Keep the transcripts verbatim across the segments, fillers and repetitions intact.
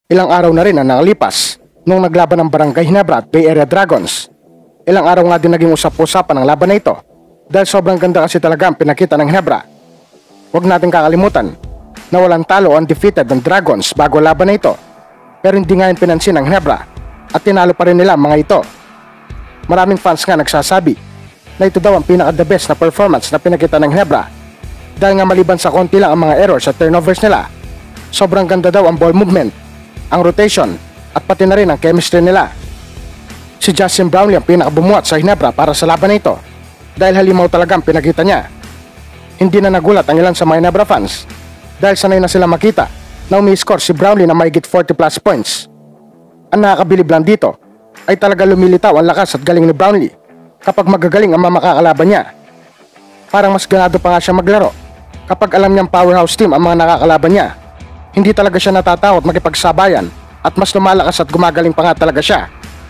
Ilang araw na rin ang nakalipas nung naglaban ng Barangay Ginebra at Bay Area Dragons. Ilang araw nga din naging usap-usapan ang laban na ito dahil sobrang ganda kasi talaga ang pinakita ng Ginebra. Huwag natin kakalimutan na walang talo o undefeated ng Dragons bago laban na ito, pero hindi nga yung pinansin ng Ginebra at tinalo pa rin nila ang mga ito. Maraming fans nga nagsasabi na ito daw ang pinaka-the best na performance na pinakita ng Ginebra dahil nga maliban sa konti lang ang mga errors at turnovers nila, sobrang ganda daw ang ball movement, ang rotation at pati na rin ang chemistry nila. Si Justin Brownlee ang pinakabumuhat sa Ginebra para sa laban na ito dahil halimaw talaga ang pinakita niya. Hindi na nagulat ang ilan sa mga Ginebra fans dahil sanay na sila makita na umi-score si Brownlee na mahigit forty plus points. Ang nakakabilib lang dito ay talaga lumilitaw ang lakas at galing ni Brownlee kapag magagaling ang mga makakalaban niya. Parang mas ganado pa nga siya maglaro kapag alam niyang powerhouse team ang mga nakakalaban niya. Hindi talaga siya natatakot makipagsabayan at mas lumalakas at gumagaling pa nga talaga siya.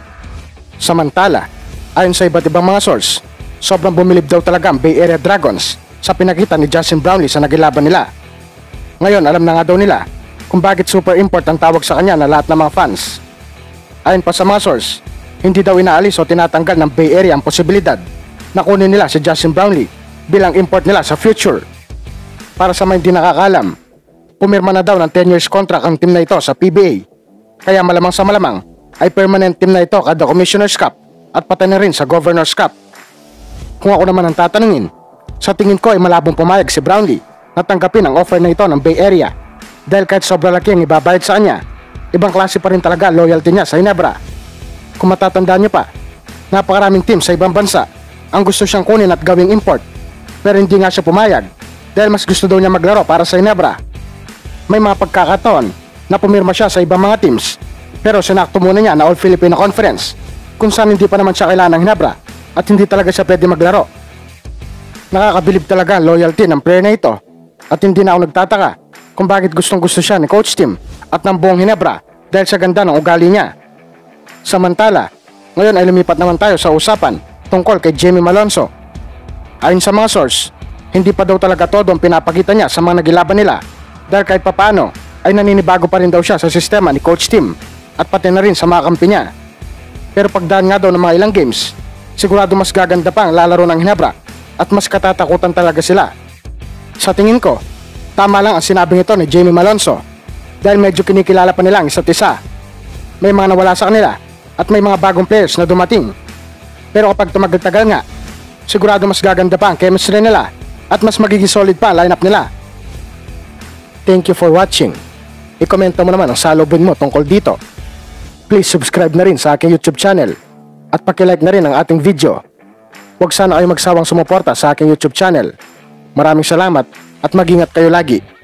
Samantala, ayon sa iba't ibang mga source, sobrang bumilib daw talaga ang Bay Area Dragons sa pinakita ni Justin Brownlee sa nagilaban nila. Ngayon alam na nga daw nila kung bakit super import ang tawag sa kanya na lahat ng mga fans. Ayon pa sa mga source, hindi daw inaalis o tinatanggal ng Bay Area ang posibilidad na kunin nila si Justin Brownlee bilang import nila sa future. Para sa mga hindi nakakalam, pumirma na daw ng ten years contract ang team na ito sa P B A, kaya malamang sa malamang ay permanent team na ito kada Commissioner's Cup at pati na rin sa Governor's Cup. Kung ako naman ang tatanungin, sa tingin ko ay malabong pumayag si Brownlee na tanggapin ang offer na ito ng Bay Area dahil kahit sobrang laki ang ibabayad sa kanya, ibang klase pa rin talaga loyalty niya sa Ginebra. Kung matatandaan niyo pa, napakaraming team sa ibang bansa ang gusto siyang kunin at gawing import, pero hindi nga siya pumayag dahil mas gusto daw niya maglaro para sa Ginebra. May mga pagkakataon na pumirma siya sa ibang mga teams, pero sinakto muna niya na All Filipino Conference kung saan hindi pa naman siya kailangan ng Ginebra at hindi talaga siya pwede maglaro. Nakakabilib talaga ang loyalty ng player na ito at hindi na ako nagtataka kung bakit gustong gusto siya ni Coach Tim at ng buong Ginebra dahil sa ganda ng ugali niya. Samantala, ngayon ay lumipat naman tayo sa usapan tungkol kay Jamie Malonzo. Ayon sa mga source, hindi pa daw talaga todo ang pinapakita niya sa mga nagilaban nila dahil kahit papano ay naninibago pa rin daw siya sa sistema ni Coach Tim at pati na rin sa mga kampi niya. Pero pagdaan nga daw ng mga ilang games, sigurado mas gaganda pa ang lalaro ng Ginebra at mas katatakutan talaga sila. Sa tingin ko, tama lang ang sinabing ito ni Jamie Malonzo dahil medyo kinikilala pa nila ang isa't isa. May mga nawala sa kanila at may mga bagong players na dumating. Pero kapag tumagal-tagal nga, sigurado mas gaganda pa ang chemistry nila at mas magiging solid pa ang lineup nila. Thank you for watching. I-komento mo naman ang salubin mo tungkol dito. Please subscribe na rin sa aking YouTube channel at paki-like na rin ang ating video. Huwag sana kayo magsawang sumuporta sa aking YouTube channel. Maraming salamat at mag-ingat kayo lagi.